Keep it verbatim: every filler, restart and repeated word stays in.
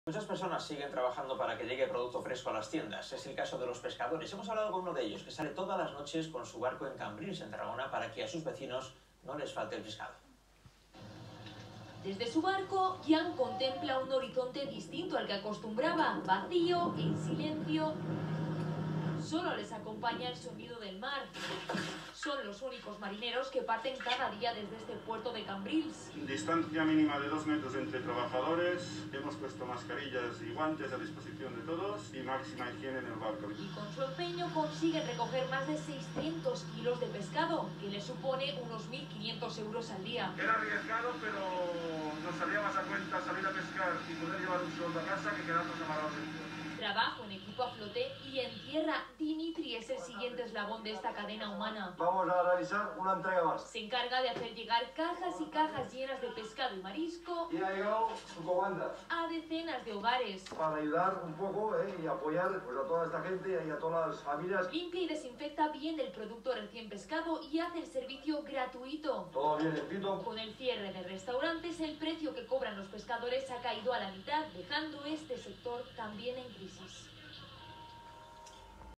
Muchas personas siguen trabajando para que llegue producto fresco a las tiendas. Es el caso de los pescadores. Hemos hablado con uno de ellos, que sale todas las noches con su barco en Cambrils, en Tarragona, para que a sus vecinos no les falte el pescado. Desde su barco, Jan contempla un horizonte distinto al que acostumbraba, vacío, en silencio. Solo les acompaña el sonido del mar. Son los únicos marineros que parten cada día desde este puerto de Cambrils. Distancia mínima de dos metros entre trabajadores, hemos puesto mascarillas y guantes a disposición de todos y máxima higiene en el barco. Y con su empeño consiguen recoger más de seiscientos kilos de pescado, que les supone unos mil quinientos euros al día. Era arriesgado, pero nos salía más a cuenta salir a pescar y poder llevar un sueldo a casa que quedarnos amarrados en tierra. Trabajo en equipo a flote y en tierra. Dimitri es el siguiente eslabón de esta cadena humana. Vamos a realizar una entrega más. Se encarga de hacer llegar cajas y cajas llenas de pescado y marisco Y ha llegado su comanda a decenas de hogares. para ayudar un poco eh, y apoyar pues, a toda esta gente y a todas las familias. Limpia y desinfecta bien el producto recién pescado y hace el servicio gratuito. Todo bien limpito. Con el cierre de restaurantes, el precio que cobran los pescadores ha caído a la mitad, dejando este sector también en crisis.